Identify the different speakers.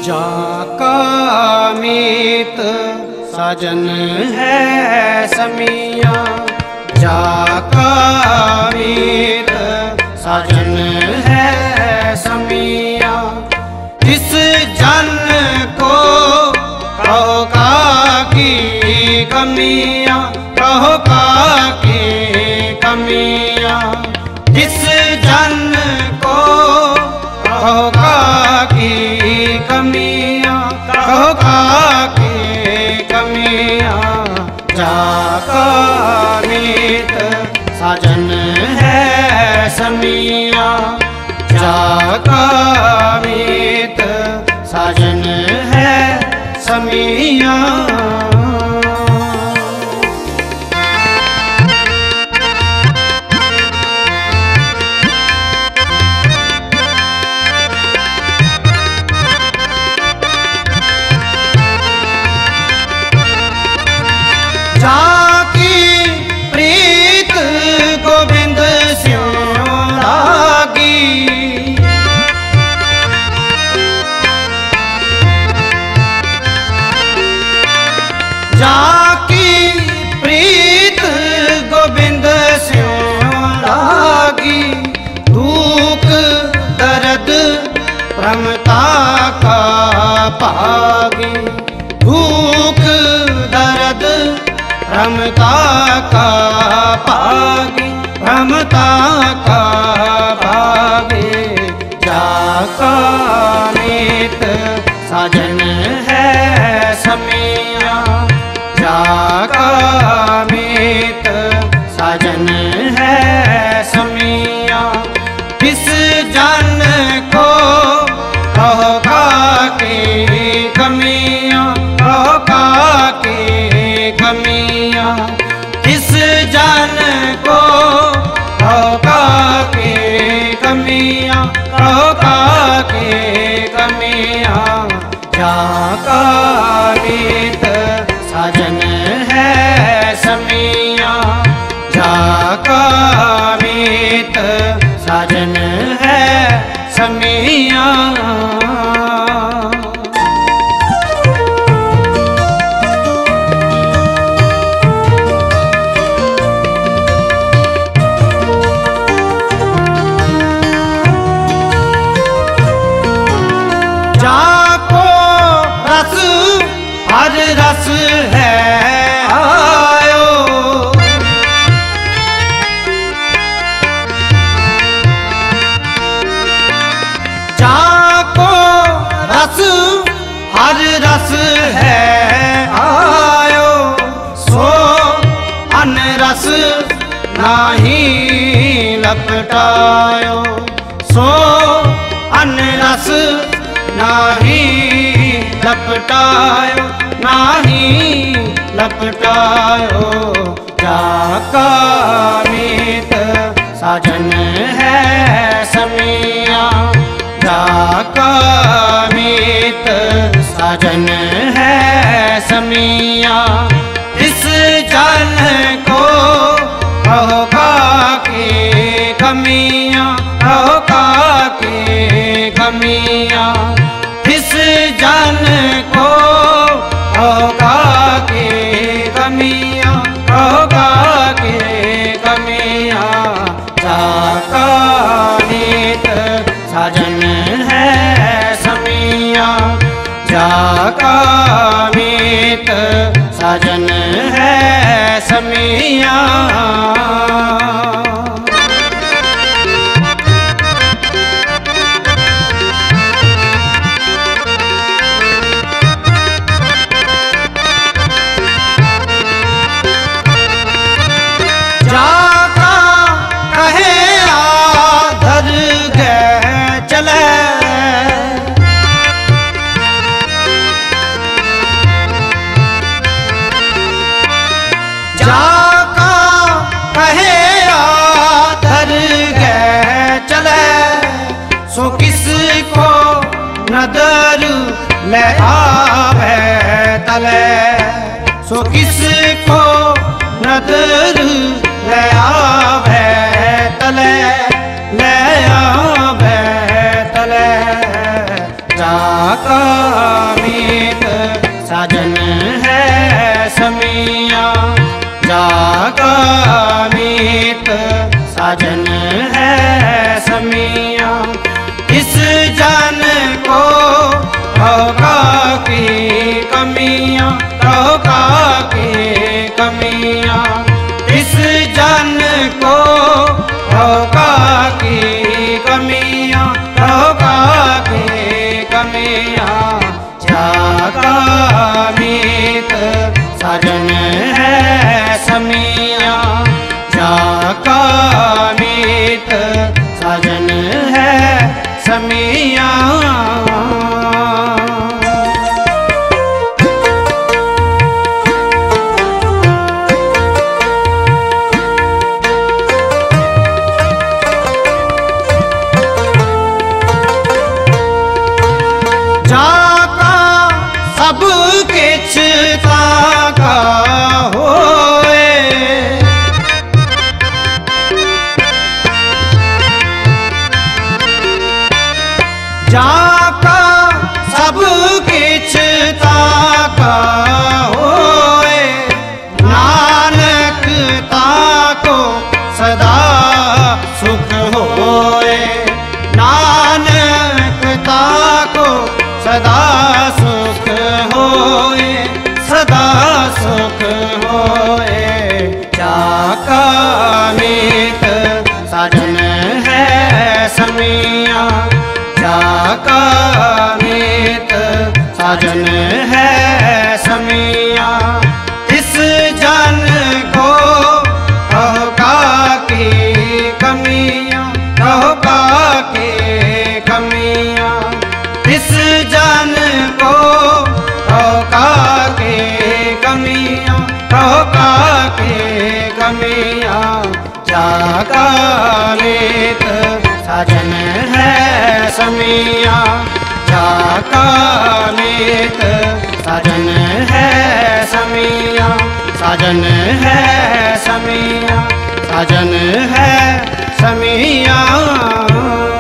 Speaker 1: जाका मीत साजन है समिया, जाका मीत साजन है समिया। इस जन को कहो का की कमियाँ, कहो का की कमियाँ। इस जन को कहो का की कमियाँ, कहो का की कमियाँ। जाका मीत साजन है समिया, जाका मीत साजन है समिया। जाकी प्रीत गोविंद स्यों लागी, जाकी प्रीत गोविंद स्यों लागी। दुख दर्द प्रमता का पागी, दुख दर्द प्रमता का पागी, प्रमता का पागी। जाका मीत साजन है समिया, जाका मीत साजन है समिया। इस जन को कहो का की कमियाँ, कहो का की कमियाँ। इस जन को कहो का की कमियाँ, कहो का की कमियाँ। जाका मीत साजन है समिया, जाका मीत साजन है समिया। जाको रस हर रस है आयो, जाको रस हर रस है आयो। सो अन रस नाही लपटायो, सो अन रस नाही लपटायो, नाही लपटायो। जाका मीत साजन है समिया, जाका मीत साजन है समिया। इस जन को कहो का की कमियाँ, कहो का की कमियाँ। इस जन को कहो का की कमियाँ, कहो का की कमियाँ। जाका मीत साजन है समिया, जाका मीत साजन है समिया। जाका कहे आधर गए चले, जाका कहे आधर गए चले। सो किसको नदर ले आवे तले, सो किसको नदर ले आवे तले, ले आवे तले। जा जाका मीत साजन है समिया, जाका मीत साजन है समिया। इस जान को होगा की कमियाँ, होगा की कमियाँ। इस जान को होगा की कमियाँ, होगा की कमियाँ। जाका मीत साजन है समिया, जाका मीत साजन है समिया। जाका सब किछ ताका होए, जाका सब किछ ताका होए। नानक ताको सदा सुख होए, नानक ताको सदा सुख होए, सदा सुख होए। जाका मीत साजन है समिया, जाका मीत साजन है समिया। इस जन को होगा की कमियाँ, होगा की कमियाँ। इस जन को होगा की कमियाँ, होगा की कमियाँ। जाका मीत साजन है समिया, जाका मीत साजन है समिया, साजन है समिया, साजन है समिया।